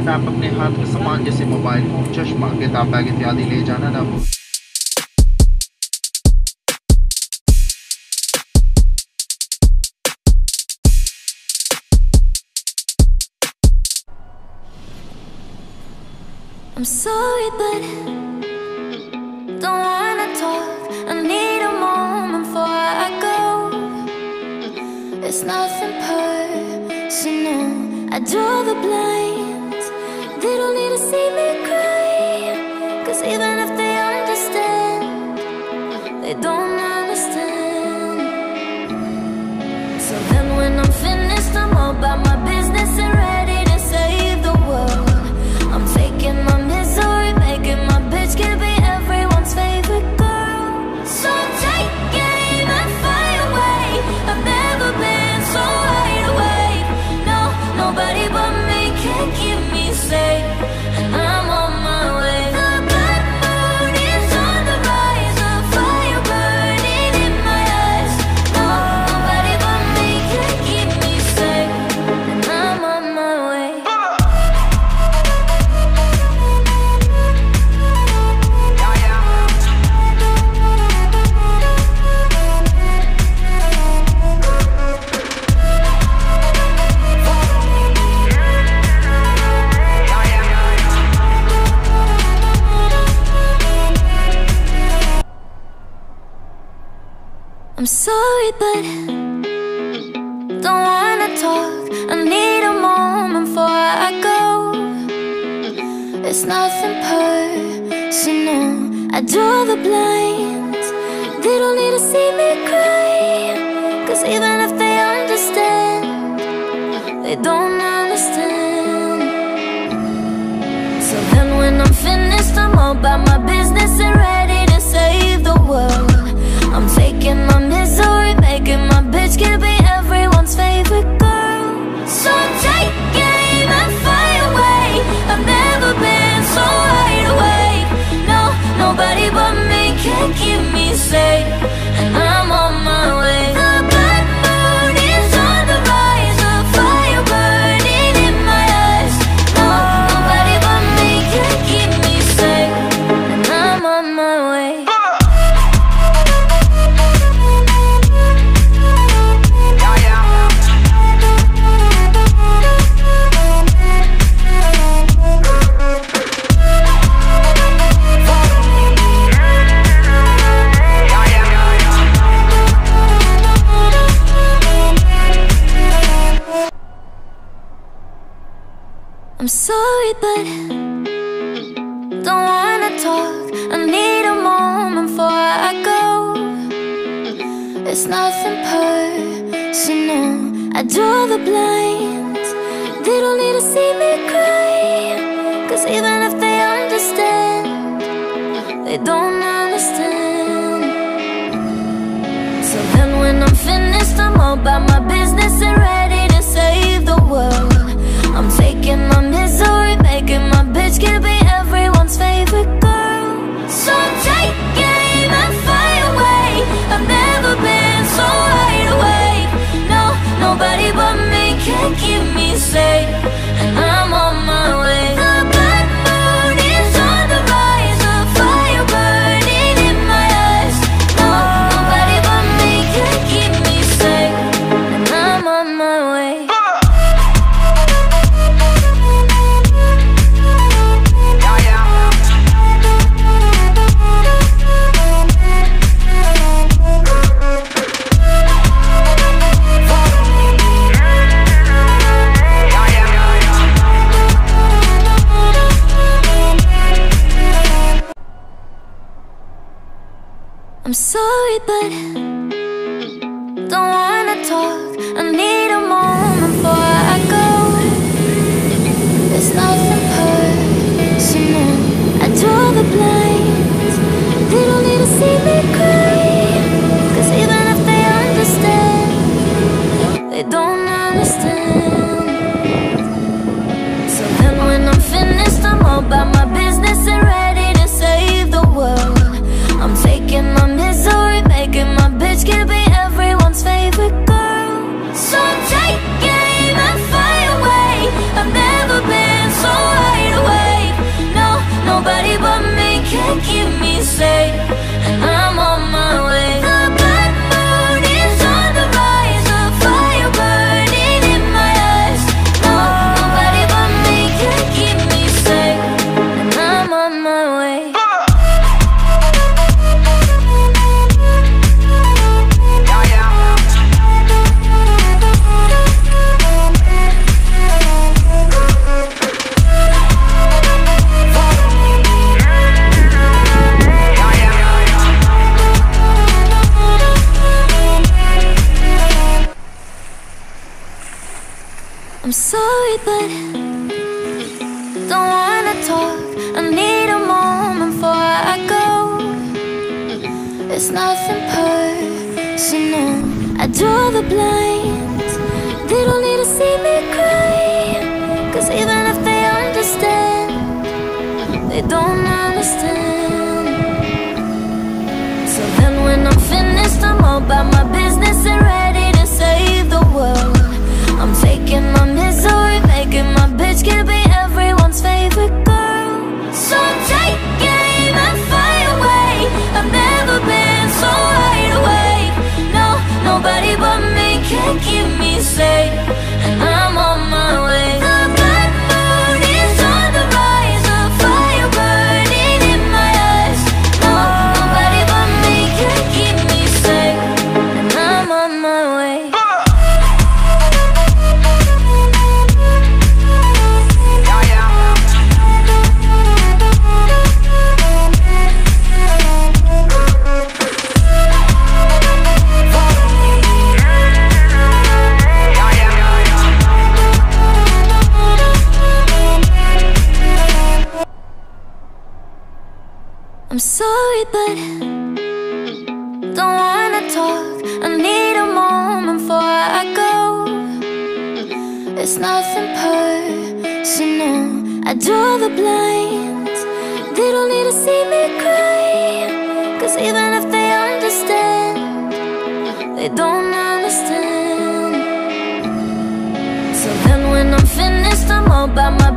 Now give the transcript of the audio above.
Important आप अपने हाथ में सामान जैसे मोबाइल फोन, चश्मा, किताब, बैग इत्यादि ले जाना ना भूलें। I'm sorry, but don't wanna talk. I need a moment before I go. It's nothing personal. I draw the blinds. They don't need to see me cry, 'cause even if they understand, they don't understand. So then when I'm finished, I'm all about my business and ready to save the world. I'm taking my misery, making my bitch can be everyone's favorite girl. So take aim and fly away. I've never been so wide awake. No, nobody but me can keep me safe, and I'm on my way. The blood moon is on the rise, a fire burning in my eyes. No, nobody but me can keep me safe, and I'm on my way. I'm sorry, but don't wanna talk. I need a moment before I go. It's nothing personal. I draw the blinds. They don't need to see me cry, 'cause even if they understand, they don't understand. So then when I'm finished, I'm all about my business and ready to save the world. I'm taking my misery, making my bitch can be everyone's favorite girl. So take aim and fly away. I've never been so wide awake. No, nobody but me can keep me safe, and I'm on my way. The blood moon is on the rise, a fire burning in my eyes. No, nobody but me can keep me safe, and I'm on my way. I'm sorry, but don't wanna talk. I need a moment before I go. It's nothing personal. I draw the blinds. They don't need to see me cry, 'cause even if they understand, they don't understand. So then when I'm finished, I'm all about my business and ready to save the world. I'm taking my misery, making my bitch can be everyone's favorite girl. So take aim and fly away. I've never been so wide awake. No, nobody but me can keep me safe, and I'm on my way. The blood moon is on the rise, a fire burning in my eyes. No, nobody but me can keep me safe, and I'm on my way. I'm sorry, but don't wanna talk. I need a moment before I go. It's nothing personal. I draw the blinds. They don't need to see me cry, 'cause even if they understand, they don't understand. So then when I'm finished, I'm all about my business and ready to save the world. I'm taking my misery, making my bitch I'm sorry, but don't wanna talk. I need a moment before I go. It's nothing personal. I draw the blinds. They don't need to see me cry, 'cause even if they understand, they don't understand. So then when I'm finished, I'm all about my business and ready to save the world. I'm taking my misery, making my bitch can be everyone's favorite girl. So take aim and fire away. I've never been so wide awake. No, nobody but me can keep me safe, and I'm on my way. The bad mood is on the rise, a fire burning in my eyes. No, nobody but me can keep me safe, and I'm on my way. I'm sorry, but don't wanna talk. I need a moment before I go. It's nothing personal. I draw the blinds. They don't need to see me cry, 'cause even if they understand, they don't understand. So then when I'm finished, I'm all about my